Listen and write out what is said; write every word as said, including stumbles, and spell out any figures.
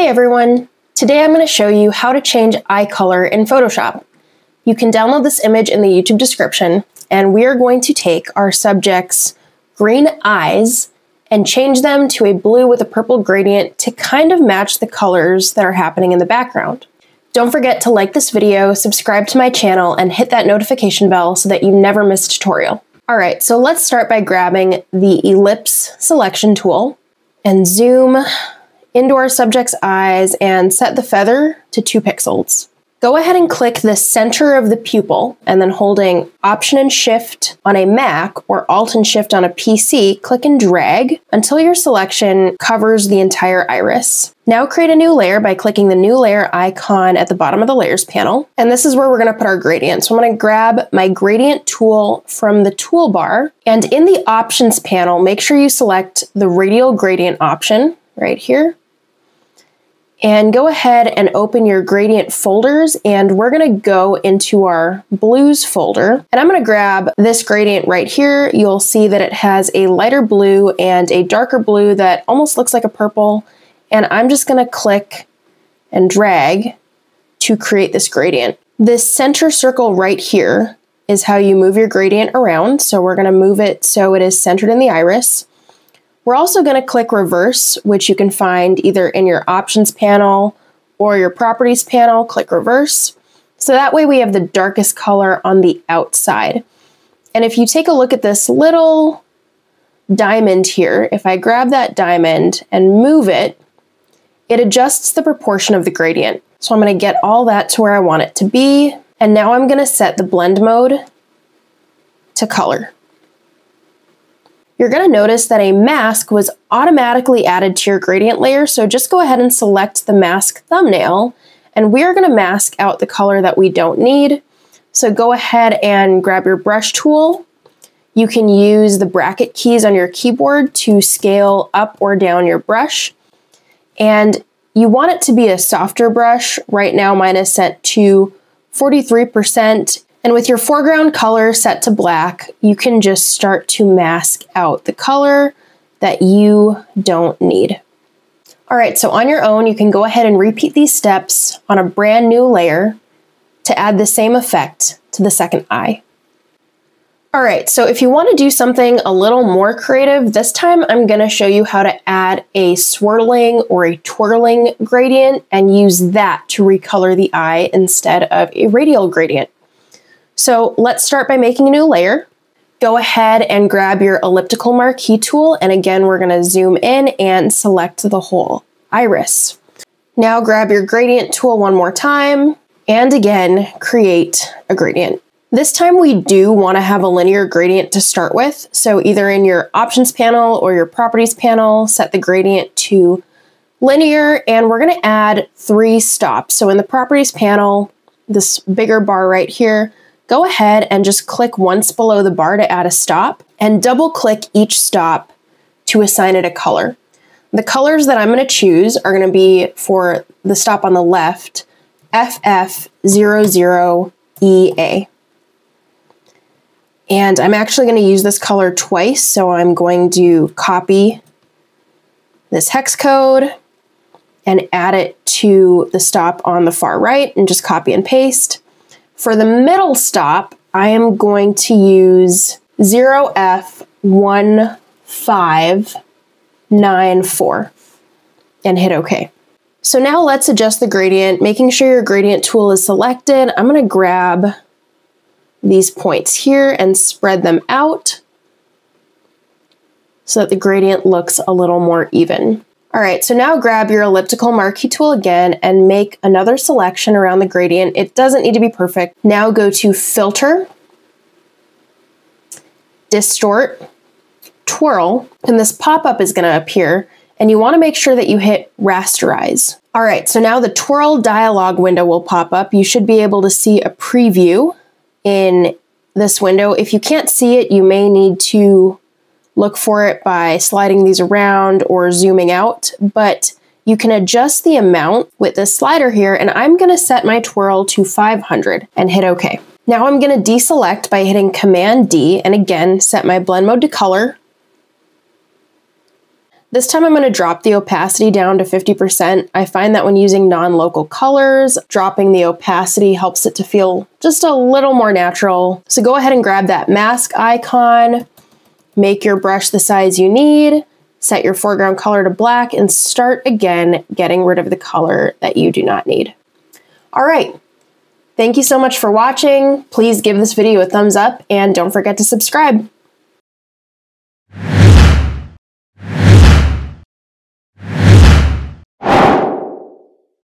Hey everyone! Today I'm going to show you how to change eye color in Photoshop. You can download this image in the YouTube description, and we are going to take our subject's green eyes and change them to a blue with a purple gradient to kind of match the colors that are happening in the background. Don't forget to like this video, subscribe to my channel, and hit that notification bell so that you never miss a tutorial. Alright, so let's start by grabbing the ellipse selection tool and zoom into our subject's eyes and set the feather to two pixels. Go ahead and click the center of the pupil, and then holding Option and Shift on a Mac or Alt and Shift on a P C, click and drag until your selection covers the entire iris. Now create a new layer by clicking the new layer icon at the bottom of the layers panel. And this is where we're gonna put our gradient. So I'm gonna grab my gradient tool from the toolbar, and in the options panel, make sure you select the radial gradient option right here. And go ahead and open your gradient folders, and we're gonna go into our blues folder. And I'm gonna grab this gradient right here. You'll see that it has a lighter blue and a darker blue that almost looks like a purple. And I'm just gonna click and drag to create this gradient. This center circle right here is how you move your gradient around. So we're gonna move it so it is centered in the iris. We're also going to click reverse, which you can find either in your options panel or your properties panel. Click reverse. So that way we have the darkest color on the outside. And if you take a look at this little diamond here, if I grab that diamond and move it, it adjusts the proportion of the gradient. So I'm going to get all that to where I want it to be. And now I'm going to set the blend mode to color. You're going to notice that a mask was automatically added to your gradient layer, so just go ahead and select the mask thumbnail, and we're going to mask out the color that we don't need. So go ahead and grab your brush tool. You can use the bracket keys on your keyboard to scale up or down your brush, and you want it to be a softer brush. Right now mine is set to forty-three percent. And with your foreground color set to black, you can just start to mask out the color that you don't need. All right, so on your own, you can go ahead and repeat these steps on a brand new layer to add the same effect to the second eye. All right, so if you want to do something a little more creative, this time I'm going to show you how to add a swirling or a twirling gradient and use that to recolor the eye instead of a radial gradient. So let's start by making a new layer. Go ahead and grab your elliptical marquee tool, and again we're going to zoom in and select the whole iris. Now grab your gradient tool one more time, and again create a gradient. This time we do want to have a linear gradient to start with, so either in your options panel or your properties panel, set the gradient to linear, and we're going to add three stops. So in the properties panel, this bigger bar right here, go ahead and just click once below the bar to add a stop, and double click each stop to assign it a color. The colors that I'm going to choose are going to be, for the stop on the left, F F zero zero E A. And I'm actually going to use this color twice, so I'm going to copy this hex code and add it to the stop on the far right, and just copy and paste. For the middle stop, I am going to use zero F one five nine four and hit OK. So now let's adjust the gradient, making sure your gradient tool is selected. I'm going to grab these points here and spread them out so that the gradient looks a little more even. All right, so now grab your elliptical marquee tool again and make another selection around the gradient. It doesn't need to be perfect. Now go to Filter, Distort, Twirl, and this pop-up is going to appear, and you want to make sure that you hit Rasterize. All right, so now the Twirl dialog window will pop up. You should be able to see a preview in this window. If you can't see it, you may need to look for it by sliding these around or zooming out, but you can adjust the amount with this slider here, and I'm going to set my twirl to five hundred and hit OK. Now I'm going to deselect by hitting Command D, and again set my blend mode to color. This time I'm going to drop the opacity down to fifty percent. I find that when using non-local colors, dropping the opacity helps it to feel just a little more natural. So go ahead and grab that mask icon, make your brush the size you need, set your foreground color to black, and start again getting rid of the color that you do not need. All right. Thank you so much for watching. Please give this video a thumbs up and don't forget to subscribe.